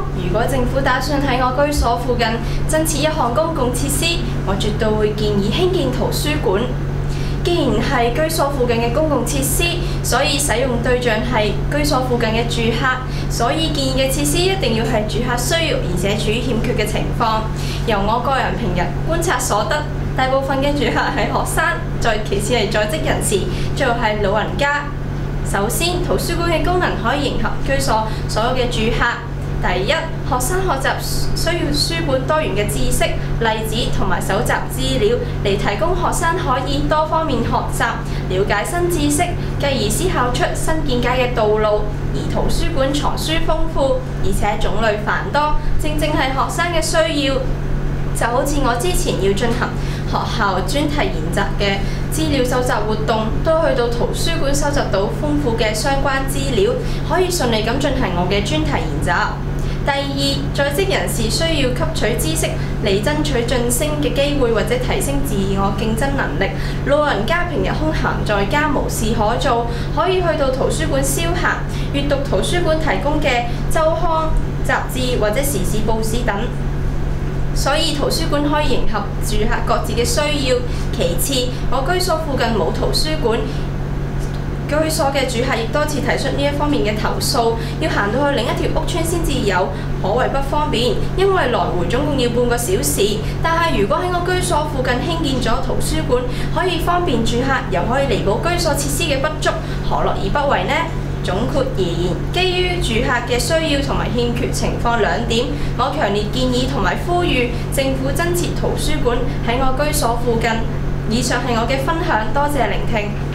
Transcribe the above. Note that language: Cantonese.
如果政府打算喺我居所附近增設一項公共設施，我絕對會建議興建圖書館。既然係居所附近嘅公共設施，所以使用對象係居所附近嘅住客，所以建議嘅設施一定要係住客需要而且處於欠缺嘅情況。由我個人平日觀察所得，大部分嘅住客係學生，其次係在職人士，最後係老人家。首先，圖書館嘅功能可以迎合居所所有嘅住客。第一，學生學習需要書本多元嘅知識、例子同埋搜集資料，嚟提供學生可以多方面學習、了解新知識，繼而思考出新見解嘅道路。而圖書館藏書豐富，而且種類繁多，正正係學生嘅需要。就好似我之前要進行學校專題研習嘅資料搜集活動，都去到圖書館收集到豐富嘅相關資料，可以順利咁進行我嘅專題研習。第二，在職人士需要吸取知識嚟爭取晉升嘅機會或者提升自我競爭能力。老人家平日空閒在家無事可做，可以去到圖書館消閒，閱讀圖書館提供嘅週刊、雜誌或者時事報紙等。所以圖書館可以迎合住客各自嘅需要。其次，我居所附近冇圖書館，居所嘅住客亦多次提出呢一方面嘅投訴，要行到去另一條屋村先至有，可謂不方便，因為來回總共要半個小時。但係如果喺我居所附近興建咗圖書館，可以方便住客，又可以彌補居所設施嘅不足，何樂而不為呢？總括而言，基於住客嘅需要同埋欠缺情況兩點，我強烈建議同埋呼籲政府增設圖書館喺我居所附近。以上係我嘅分享，多謝聆聽。